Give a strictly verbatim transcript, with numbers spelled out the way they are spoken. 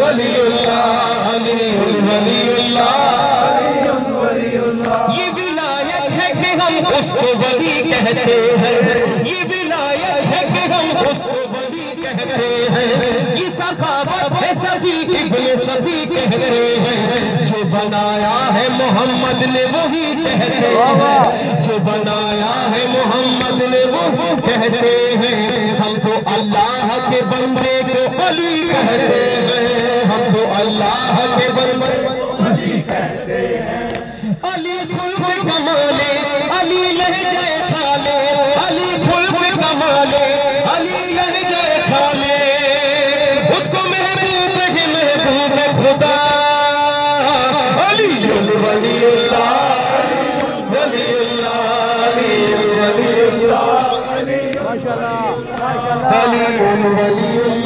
वलीउल्लाह अली वलीउल्लाह ये विलायत है कि हम उसको वली कहते हैं ये विलायत है कि हम उसको वली कहते हैं ये सखावत है सफी इब्ने सफी कहते हैं जो बनाया है मोहम्मद ने वही कहते हैं जो बनाया है मोहम्मद ने वो कहते हैं हम तो अल्लाह के बंदे को अली कहते हैं हम तो अल्लाह के बंदे अली कहते हैं अली खुल्क कमाले अली लहजे खाले अली खुल्क कमाले अली लहजे खाले उसको महबूब है महबूब खुदा अली वलीउल्लाह वलीउल्लाह अली वलीउल्लाह अली वलीउल्लाह